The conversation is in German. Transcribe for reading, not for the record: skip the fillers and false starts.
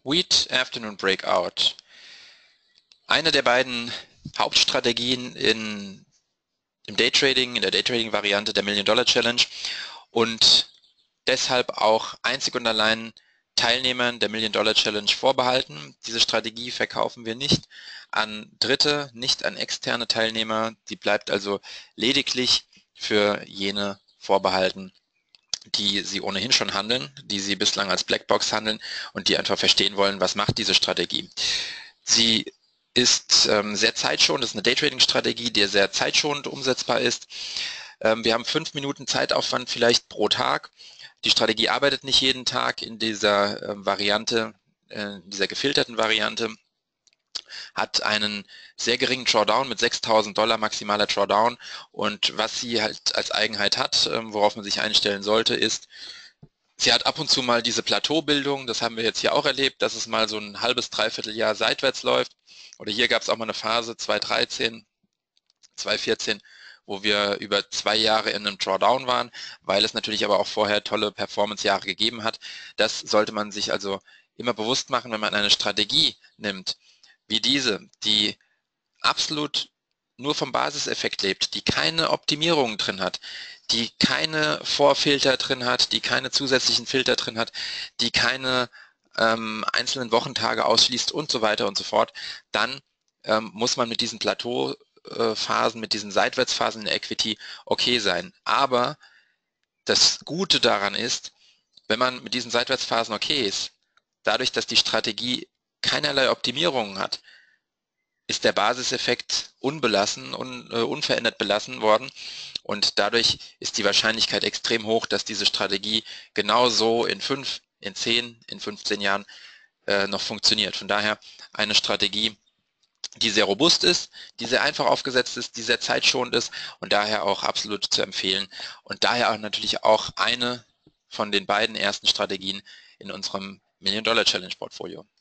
Wheat Afternoon Breakout. Eine der beiden Hauptstrategien im Daytrading, in der Daytrading-Variante der Million-Dollar-Challenge und deshalb auch einzig und allein Teilnehmern der Million-Dollar-Challenge vorbehalten. Diese Strategie verkaufen wir nicht an Dritte, nicht an externe Teilnehmer. Die bleibt also lediglich für jene vorbehalten, die sie ohnehin schon handeln, die sie bislang als Blackbox handeln und die einfach verstehen wollen, was macht diese Strategie. Sie ist sehr zeitschonend, das ist eine Daytrading-Strategie, die sehr zeitschonend umsetzbar ist. Wir haben 5 Minuten Zeitaufwand vielleicht pro Tag. Die Strategie arbeitet nicht jeden Tag in dieser Variante, dieser gefilterten Variante, hat einen sehr geringen Drawdown mit $6.000 maximaler Drawdown, und was sie halt als Eigenheit hat, worauf man sich einstellen sollte, ist, sie hat ab und zu mal diese Plateaubildung. Das haben wir jetzt hier auch erlebt, dass es mal so ein halbes, dreiviertel Jahr seitwärts läuft. Oder hier gab es auch mal eine Phase 2013, 2014, wo wir über 2 Jahre in einem Drawdown waren, weil es natürlich aber auch vorher tolle Performance-Jahre gegeben hat. Das sollte man sich also immer bewusst machen, wenn man eine Strategie nimmt, wie diese, die absolut nur vom Basiseffekt lebt, die keine Optimierungen drin hat, die keine Vorfilter drin hat, die keine zusätzlichen Filter drin hat, die keine einzelnen Wochentage ausschließt und so weiter und so fort, dann muss man mit diesen Plateauphasen, mit diesen Seitwärtsphasen in der Equity okay sein. Aber das Gute daran ist, wenn man mit diesen Seitwärtsphasen okay ist, dadurch, dass die Strategie keinerlei Optimierungen hat, ist der Basiseffekt unbelassen und unverändert belassen worden, und dadurch ist die Wahrscheinlichkeit extrem hoch, dass diese Strategie genauso in 5, in 10, in 15 Jahren noch funktioniert. Von daher eine Strategie, die sehr robust ist, die sehr einfach aufgesetzt ist, die sehr zeitschonend ist und daher auch absolut zu empfehlen und daher auch natürlich auch eine von den beiden ersten Strategien in unserem Million-Dollar-Challenge-Portfolio.